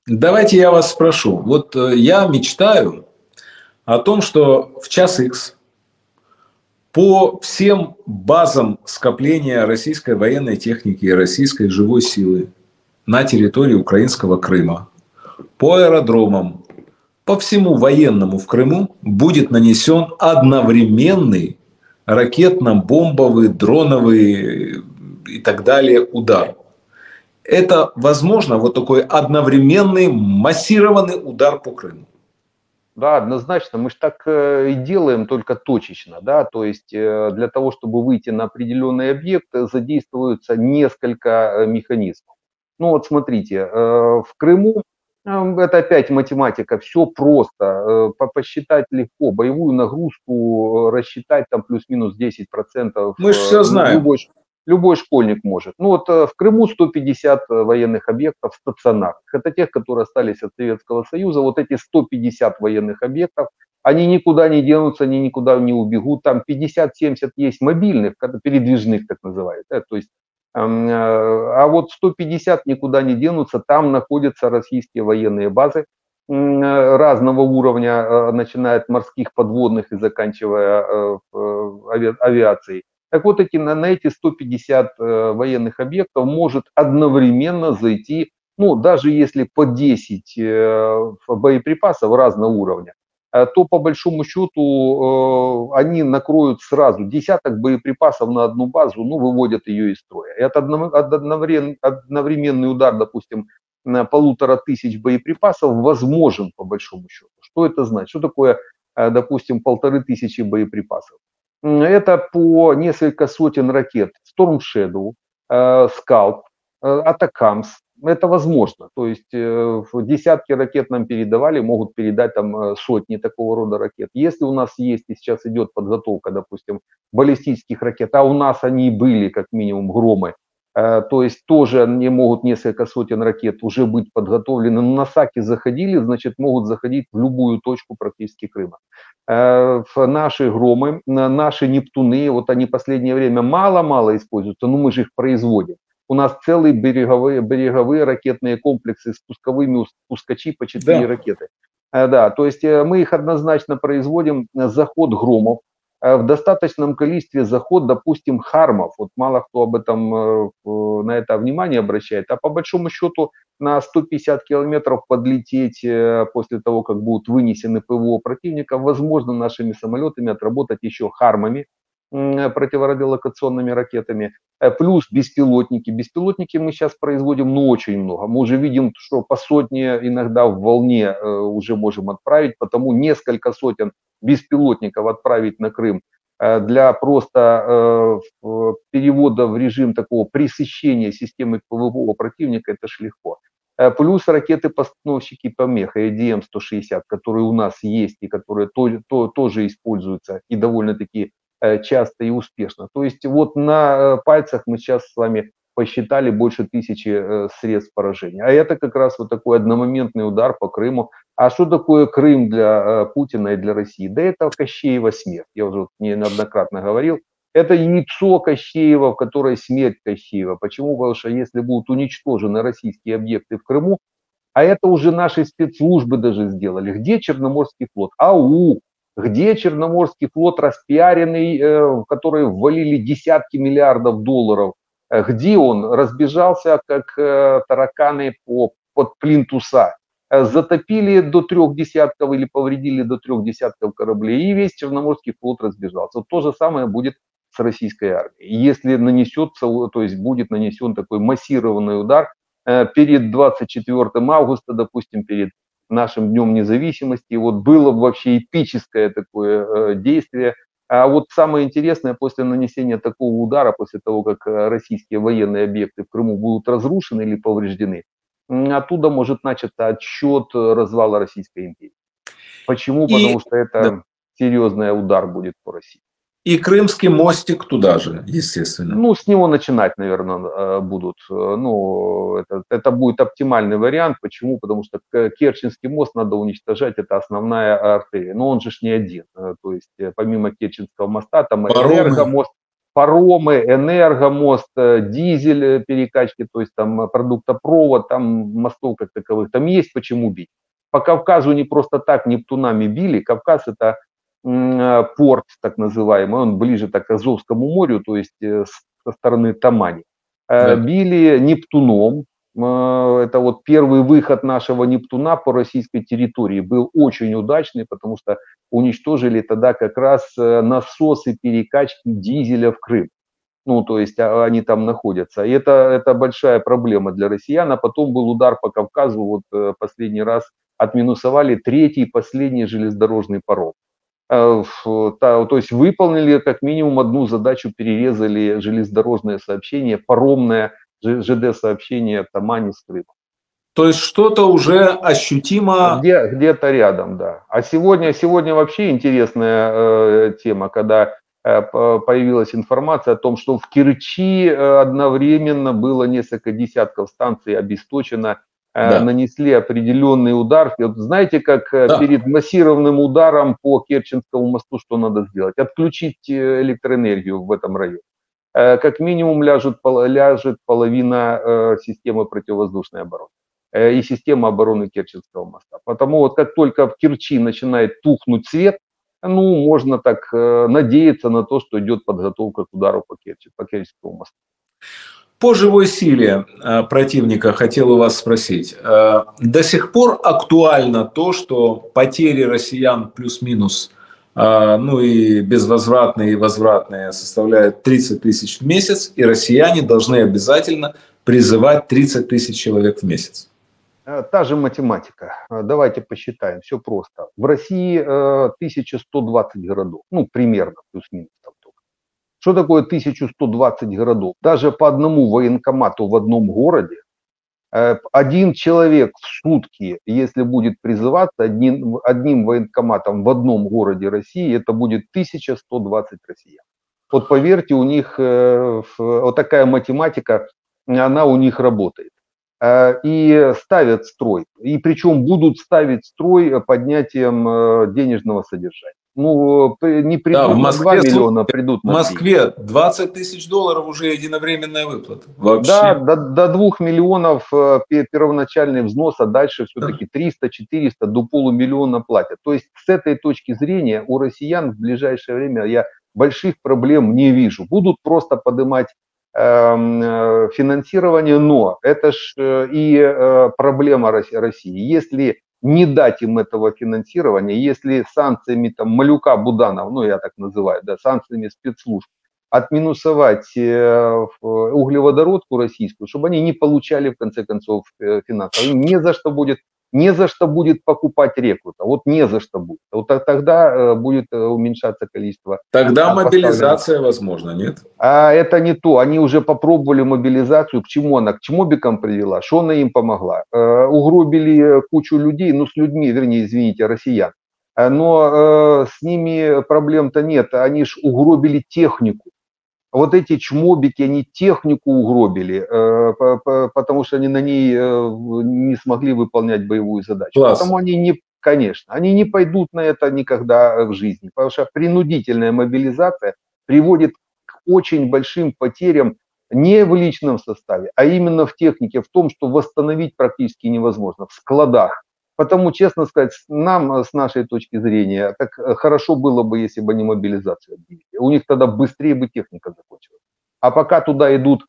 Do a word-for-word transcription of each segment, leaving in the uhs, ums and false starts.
Давайте я вас спрошу. Вот э, я мечтаю о том, что в час икс по всем базам скопления российской военной техники и российской живой силы на территории украинского Крыма, по аэродромам, по всему военному в Крыму будет нанесен одновременный ракетно-бомбовый, дроновый и так далее удар. Это возможно, вот такой одновременный массированный удар по Крыму. Да, однозначно, мы же так э, и делаем, только точечно, да, то есть э, для того, чтобы выйти на определенный объект, э, задействуется несколько э, механизмов. Ну вот смотрите, э, в Крыму, э, это опять математика, все просто, э, по- посчитать легко, боевую нагрузку э, рассчитать там плюс-минус десять процентов, Мы э, же все лю- знаем. любой, ш- любой школьник может. Ну вот э, в Крыму сто пятьдесят э, военных объектов стационарных. Это тех, которые остались от Советского Союза. Вот эти сто пятьдесят военных объектов, они никуда не денутся, они никуда не убегут. Там пятьдесят-семьдесят есть мобильных, передвижных так называют. Да, то есть, эм, э, а вот сто пятьдесят никуда не денутся. Там находятся российские военные базы м, э, разного уровня, э, начиная от морских, подводных и заканчивая э, э, ави- авиацией. Так вот, эти, на, на эти сто пятьдесят э, военных объектов может одновременно зайти, ну, даже если по десять э, боеприпасов разного уровня, э, то по большому счету э, они накроют сразу десяток боеприпасов на одну базу, ну, выводят ее из строя. И от одновременный, одновременный удар, допустим, на полутора тысяч боеприпасов возможен по большому счету. Что это значит? Что такое, э, допустим, полторы тысячи боеприпасов? Это по несколько сотен ракет Storm Shadow, э, Scalp, э, Атакамс. Это возможно. То есть э, десятки ракет нам передавали, могут передать там э, сотни такого рода ракет. Если у нас есть и сейчас идет подготовка, допустим, баллистических ракет, а у нас они были как минимум громы, э, то есть тоже они могут несколько сотен ракет уже быть подготовлены. Но на САКи заходили, значит могут заходить в любую точку практически Крыма. Э, наши громы, наши нептуны, вот они в последнее время мало-мало используются, но мы же их производим. У нас целые береговые, береговые ракетные комплексы с пусковыми пускачи по четыре Да. ракеты. Э, Да, то есть э, мы их однозначно производим. Заход громов, э, в достаточном количестве заход, допустим, хармов. Вот мало кто об этом э, на это внимание обращает. А по большому счету на сто пятьдесят километров подлететь э, после того, как будут вынесены ПВО противника, возможно нашими самолетами отработать еще хармами, противорадиолокационными ракетами, э, плюс беспилотники. Беспилотники мы сейчас производим, ну, очень много. Мы уже видим, что по сотне иногда в волне э, уже можем отправить, потому несколько сотен беспилотников отправить на Крым э, для просто э, перевода в режим такого пресыщения системы ПВО противника, это ж легко. Э, Плюс ракеты-постановщики помех эй ди эм сто шестьдесят, которые у нас есть и которые то, то, тоже используются и довольно-таки э, часто и успешно. То есть вот на э, пальцах мы сейчас с вами посчитали больше тысячи э, средств поражения. А это как раз вот такой одномоментный удар по Крыму. А что такое Крым для э, Путина и для России? Да это Кощеева смерть. Я уже вот неоднократно говорил. Это яйцо Кощеева, в которой смерть Кощеева. Почему? Потому что если будут уничтожены российские объекты в Крыму, а это уже наши спецслужбы даже сделали. Где Черноморский флот? АУ. Где Черноморский флот распиаренный, э, в который ввалили десятки миллиардов долларов? Э, Где он? Разбежался, как э, тараканы по, под плинтуса. Э, Затопили до трех десятков или повредили до трех десятков кораблей, и весь Черноморский флот разбежался. Вот то же самое будет с российской армией. Если нанесется, то есть будет нанесен такой массированный удар э, перед двадцать четвёртым августа, допустим, перед нашим Днем Независимости, вот было бы вообще эпическое такое э, действие. А вот самое интересное, после нанесения такого удара, после того, как э, российские военные объекты в Крыму будут разрушены или повреждены, оттуда может начаться отсчет развала Российской империи. Почему? И, Потому что да. это серьезный удар будет по России. И Крымский мостик туда же, естественно. Ну, с него начинать, наверное, э, будут. Э, Ну, это, это будет оптимальный вариант. Почему? Потому что Керченский мост надо уничтожать, это основная артерия. Но он же ж не один. Э, То есть, э, помимо Керченского моста, там Паромы. энергомост, паромы, энергомост, дизель перекачки, то есть там продуктопровод, там мостов как таковых, там есть почему бить. По Кавказу не просто так Нептунами били. Кавказ это порт так называемый, он ближе так к Азовскому морю, то есть со стороны Тамани. Да. Били Нептуном. Это вот первый выход нашего Нептуна по российской территории был очень удачный, потому что уничтожили тогда как раз насосы перекачки дизеля в Крым. Ну, то есть они там находятся. И это, это большая проблема для россиян. А потом был удар по Кавказу. Вот последний раз отминусовали третий, последний железнодорожный паром. То есть выполнили как минимум одну задачу, перерезали железнодорожное сообщение, паромное ЖД-сообщение Тамани с Крымом. То есть что-то уже ощутимо... Где, где-то рядом, да. А сегодня, сегодня вообще интересная э, тема, когда э, появилась информация о том, что в Керчи одновременно было несколько десятков станций обесточено, э, Да. нанесли определенный удар. Вот знаете, как Да. перед массированным ударом по Керченскому мосту что надо сделать? Отключить электроэнергию в этом районе. Как минимум ляжет, ляжет половина э, системы противовоздушной обороны э, и системы обороны Керченского моста. Потому вот как только в Керчи начинает тухнуть свет, ну, можно так э, надеяться на то, что идет подготовка к удару по, Керчи, по Керченскому мосту. По живой силе э, противника хотел у вас спросить. Э, до сих пор актуально то, что потери россиян плюс-минус, ну и безвозвратные и возвратные, составляют тридцать тысяч в месяц, и россияне должны обязательно призывать тридцать тысяч человек в месяц. Та же математика. Давайте посчитаем. Все просто. В России тысяча сто двадцать городов. Ну, примерно, плюс-минус там только. Что такое тысяча сто двадцать городов? Даже по одному военкомату в одном городе один человек в сутки, если будет призываться одним, одним военкоматом в одном городе России, это будет тысяча сто двадцать россиян. Вот поверьте, у них вот такая математика, она у них работает. И ставят строй. И причем будут ставить строй поднятием денежного содержания. Ну, не придут да, в Москве, на два миллиона, придут на В Москве двадцать тысяч долларов уже единовременная выплата. Вообще. Да, до, до двух миллионов первоначальный взнос, а дальше все-таки триста-четыреста до полумиллиона платят. То есть с этой точки зрения у россиян в ближайшее время я больших проблем не вижу. Будут просто поднимать э, финансирование, но это ж и э, проблема России. Если не дать им этого финансирования, если санкциями там Малюка Буданова, ну я так называю, да, санкциями спецслужб, отминусовать э, углеводородку российскую, чтобы они не получали в конце концов э, финансов. Им не за что будет, не за что будет покупать рекрутов. Вот не за что будет. Вот тогда э, будет уменьшаться количество. Тогда мобилизация возможна, нет? А это не то. Они уже попробовали мобилизацию. К чему она? К чмобикам привела? Что она им помогла? Э, угробили кучу людей, ну с людьми, вернее, извините, россиян. Но э, с ними проблем-то нет. Они ж угробили технику. Вот эти чмобики, они технику угробили, э, потому что они на ней э, не смогли выполнять боевую задачу. Класс. Потому они не, конечно, они не пойдут на это никогда в жизни. Потому что принудительная мобилизация приводит к очень большим потерям не в личном составе, а именно в технике, в том, что восстановить практически невозможно, в складах. Потому, честно сказать, нам, с нашей точки зрения, так хорошо было бы, если бы они мобилизацию объявили. У них тогда быстрее бы техника закончилась. А пока туда идут,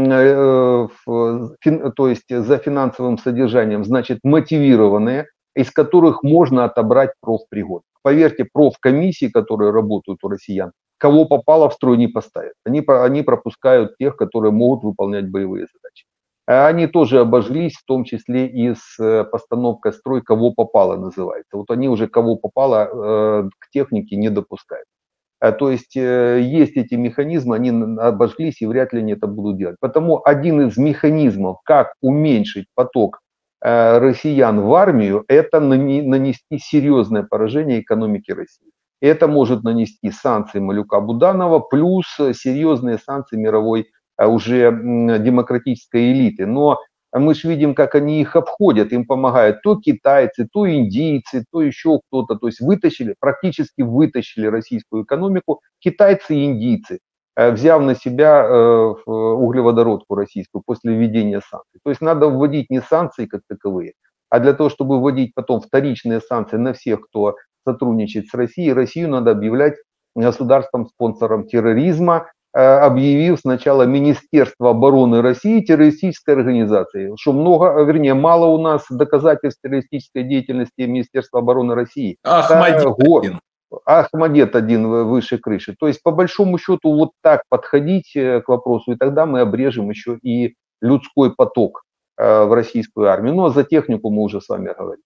э, фин, то есть за финансовым содержанием, значит, мотивированные, из которых можно отобрать профпригодных. Поверьте, профкомиссии, которые работают у россиян, кого попало в строй не поставят. Они, они пропускают тех, которые могут выполнять боевые задачи. Они тоже обожглись, в том числе и с постановкой строй, кого попало называется. Вот они уже кого попало э, к технике не допускают. А, то есть э, есть эти механизмы, они обожглись и вряд ли они это будут делать. Потому один из механизмов, как уменьшить поток э, россиян в армию, это нанести серьезное поражение экономике России. Это может нанести санкции Малюка Буданова плюс серьезные санкции мировой уже демократической элиты. Но мы же видим, как они их обходят, им помогают то китайцы, то индийцы, то еще кто-то. То есть вытащили, практически вытащили российскую экономику китайцы и индийцы. взяв на себя углеводородку российскую после введения санкций. То есть надо вводить не санкции как таковые, а для того, чтобы вводить потом вторичные санкции на всех, кто сотрудничает с Россией, Россию надо объявлять государством-спонсором терроризма, объявив сначала Министерство обороны России террористической организацией. Что много, вернее, мало у нас доказательств террористической деятельности Министерства обороны России. Ахмадет. Ахмадет один выше крыши. То есть, по большому счету, вот так подходить к вопросу, и тогда мы обрежем еще и людской поток в российскую армию. Но за технику мы уже с вами говорим.